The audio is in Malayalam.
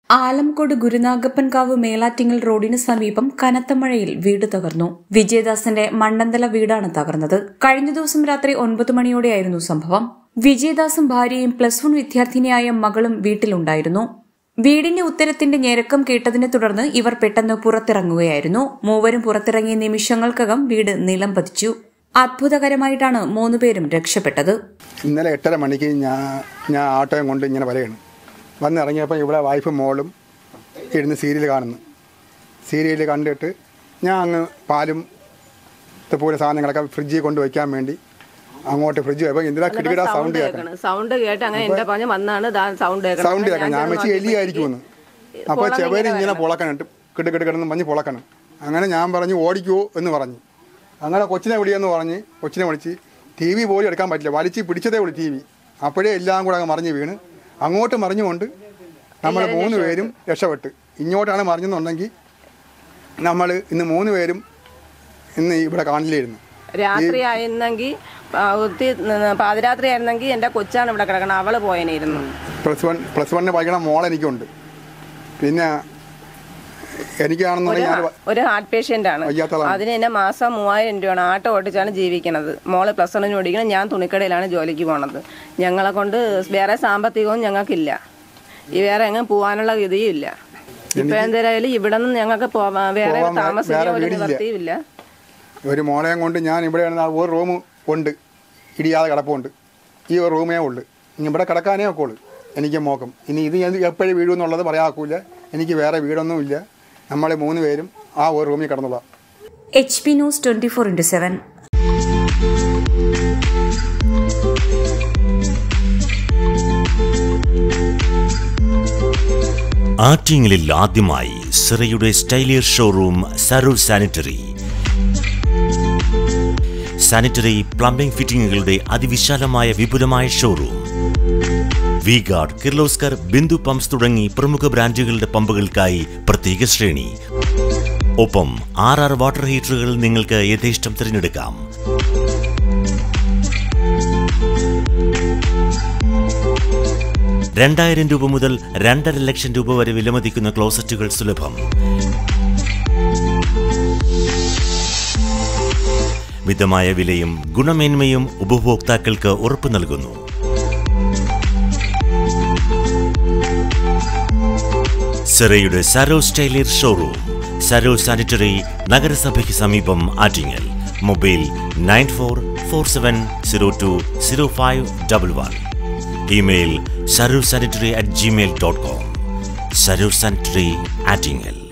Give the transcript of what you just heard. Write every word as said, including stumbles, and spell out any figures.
ആലംകോട് ഗുരുനാഗപ്പൻകാവ് മേലാറ്റിങ്ങൽ റോഡിന് സമീപം കനത്ത മഴയിൽ വീട് തകർന്നു. വിജയദാസിന്റെ മണ്ണന്തല വീടാണ് തകർന്നത്. കഴിഞ്ഞ ദിവസം രാത്രി ഒൻപത് മണിയോടെയായിരുന്നു സംഭവം. വിജയദാസും ഭാര്യയും പ്ലസ് വൺ വിദ്യാർത്ഥിനിയായ മകളും വീട്ടിലുണ്ടായിരുന്നു. വീടിന്റെ ഉത്തരത്തിന്റെ ഞെരക്കം കേട്ടതിനെ തുടർന്ന് ഇവർ പെട്ടെന്ന് പുറത്തിറങ്ങുകയായിരുന്നു. മൂവരും പുറത്തിറങ്ങിയ നിമിഷങ്ങൾക്കകം വീട് നിലം പതിച്ചു. അത്ഭുതകരമായിട്ടാണ് മൂന്നുപേരും രക്ഷപ്പെട്ടത്. ഇന്നലെ എട്ടര മണിക്ക് ഞാൻ ഞാൻ ആട്ടോയും കൊണ്ട് ഇങ്ങനെ വരെയാണ് വന്നിറങ്ങിയപ്പോൾ ഇവിടെ വൈഫും മോളും ഇരുന്ന് സീരിയൽ കാണുന്നു. സീരിയൽ കണ്ടിട്ട് ഞാൻ അങ്ങ് പാലും ഇതുപോലെ സാധനങ്ങളൊക്കെ ഫ്രിഡ്ജിൽ കൊണ്ട് വയ്ക്കാൻ വേണ്ടി അങ്ങോട്ട് ഫ്രിഡ്ജ് പോയപ്പോൾ എന്തിനാ കിടുകിട സൗണ്ട് കേൾക്കണം. സൗണ്ട് കേട്ട് അങ്ങനെ വന്നാണ് സൗണ്ട് സൗണ്ട് കേൾക്കണം. ഞാൻ വെച്ച് എലിയായിരിക്കുമെന്ന്. അപ്പോൾ ചെവര് ഇങ്ങനെ പൊളക്കണം, കിടു കിട കിടന്ന് മഞ്ഞ് പൊളക്കണം. അങ്ങനെ ഞാൻ പറഞ്ഞു ഓടിക്കുമോ എന്ന് പറഞ്ഞു. അങ്ങനെ കൊച്ചിനെ വിളിയെന്ന് പറഞ്ഞ് കൊച്ചിനെ വിളിച്ച് ടി വി പോലും എടുക്കാൻ പറ്റില്ല, വലിച്ച് പിടിച്ചതേ ഉള്ളൂ ടി വി. അപ്പോഴേ എല്ലാം കൂടെ അങ്ങ് മറിഞ്ഞ് വീണ് അങ്ങോട്ട് മറിഞ്ഞുകൊണ്ട് നമ്മൾ മൂന്ന് പേരും രക്ഷപ്പെട്ട്. ഇങ്ങോട്ടാണ് മറിഞ്ഞെന്നുണ്ടെങ്കിൽ നമ്മൾ ഇന്ന് മൂന്ന് പേരും ഇന്ന് ഇവിടെ കാണില്ലായിരുന്നു. രാത്രി ആയിരുന്നെങ്കിൽ പാതിരാത്രി ആയിരുന്നെങ്കിൽ എൻ്റെ കൊച്ചാണ് ഇവിടെ കിടക്കണം, അവള് പോയനായിരുന്നു. പ്ലസ് വൺ പ്ലസ് വണ്ണിന് പഠിക്കണ മോൾ എനിക്കുണ്ട്. പിന്നെ എനിക്കാണെന്നുണ്ടെങ്കിൽ ഒരു ഹാർട്ട് പേഷ്യൻ്റ് ആണ്. അതിന് എന്നെ മാസം മൂവായിരം രൂപയാണ് ആട്ടോ ഓട്ടിച്ചാണ് ജീവിക്കുന്നത്. മോള് പ്ലസ് വണ്ണിന് ഓടിക്കണം, ഞാൻ തുണിക്കടയിലാണ് ജോലിക്ക് പോണത്. ഞങ്ങളെ കൊണ്ട് വേറെ സാമ്പത്തികവും ഞങ്ങൾക്കില്ല, ഈ വേറെ എങ്ങും പോകാനുള്ള ഗതിയും ഇല്ല. ഇപ്പൊ എന്തായാലും ഇവിടെ നിന്ന് ഞങ്ങൾക്ക് പോവാൻ വേറെ താമസിക്കാൻ ഒരു നിവൃത്തിയുമില്ല. ഒരു മോളെയും കൊണ്ട് ഞാൻ ഇവിടെ ഒരു റൂം ഉണ്ട്, ഇടിയാതെ കിടപ്പുണ്ട്. ഈ ഒരു റൂമേ ഉള്ളു, ഇനി ഇവിടെ കിടക്കാനേ ഒക്കെ ഉള്ളു എനിക്ക് മോക്കം. ഇനി ഇത് ഞാൻ എപ്പോഴും വീഴുമെന്നുള്ളത് പറയാക്കൂല. എനിക്ക് വേറെ വീടൊന്നുമില്ല. നമ്മൾ മൂന്ന് പേരും ആ ഒരു റൂമിൽ കിടന്നോളാം. H P news twenty four into seven. ആറ്റിങ്ങലിൽ ആദ്യമായി സിറയുടെ സ്റ്റൈലിയർ ഷോറൂം സരൂർ സാനിറ്ററി. സാനിറ്ററി പ്ലംബിംഗ് ഫിറ്റിംഗുകളുടെ അതിവിശാലമായ വിപുലമായ showroom. V Guard, Kirloskar, Bindu pumps തുടങ്ങി പ്രമുഖ ബ്രാൻഡുകളുടെ പമ്പുകൾക്കായി പ്രത്യേക ശ്രേണി. ഒപ്പം ആർ ആർ വാട്ടർ ഹീറ്ററുകൾ നിങ്ങൾക്ക് യഥേഷ്ടം തിരഞ്ഞെടുക്കാം. രണ്ടായിരം രൂപ മുതൽ രണ്ടര ലക്ഷം രൂപ വരെ വിലമതിക്കുന്ന ക്ലോസറ്റുകൾ സുലഭം. മിതമായ വിലയും ഗുണമേന്മയും ഉപഭോക്താക്കൾക്ക് ഉറപ്പു നൽകുന്നു. സിറയുടെ സരോ സ്റ്റൈലിയർ ഷോറൂം, സരോ സാനിറ്ററി, നഗരസഭയ്ക്ക് സമീപം, Attingal. Mobile nine four four seven zero two zero five double one. Email സരോ sanitary at Gmail dot com. സരോ സാനിറ്ററി, ആറ്റിങ്ങൽ.